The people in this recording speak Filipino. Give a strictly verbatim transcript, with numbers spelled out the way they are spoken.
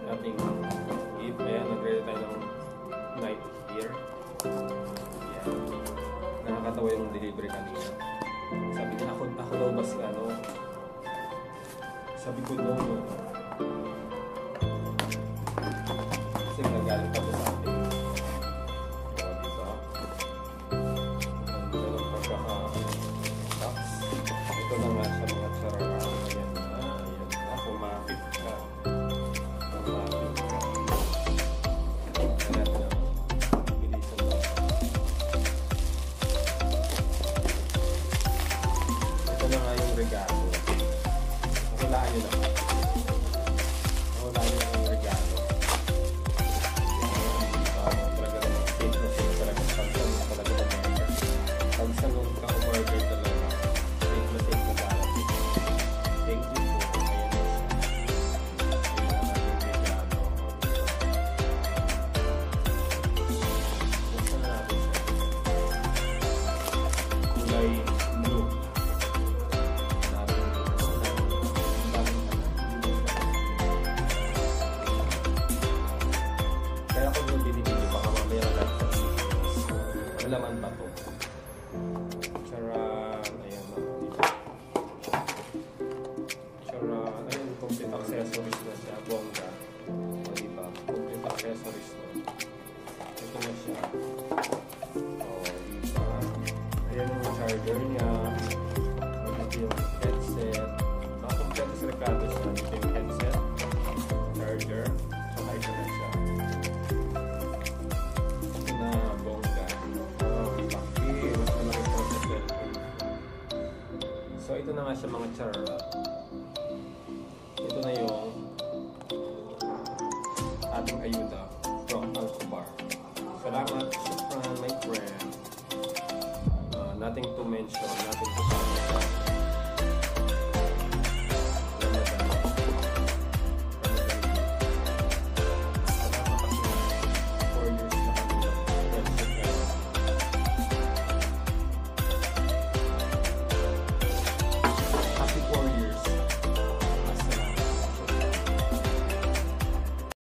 ating gift. Ayan, nag-ready tayo ng night here. Ayan. Nakakatawa yung delivery kanina. Sabi niya, ako, ako daw bas ka, no? Sabi ko, no, no. Kasi nagalit ako sa atin. Diba, diba? Ang ganun pagkaka-tax. Ito na nga sa mga charara. Ayan na, ayan na. Pumapit ka. Pumapit ka. Ayan na. Bilisan na. Ito na nga yung regalo. Wala yun naman. Wala yun ang regalo. Talaga naman. Cake na sila talaga. Pansal na talaga naman. Pansal nung ka-order talaga. Cake na cake na darating. Thank you po. Ayan na siya. Ayan na natin regalo. Basta na natin siya. Kulay blue. Laman pa to. Charan. Ayan na. Charan. Ayan, complete accessories na siya. Bongga. O diba? Complete accessories na. Ito na siya. O diba? Ayan yung charger niya. Ito yung headset. Nakakomplete sa rekado siya. Ito yung headset. Charger. Saka ito na siya. Ito na bongga. So, ito na nga siya mga charara. Ito na yung ating ayuda from Alcobar. Salamat, Shukran, my friend. Uh, nothing to mention, nothing to comment.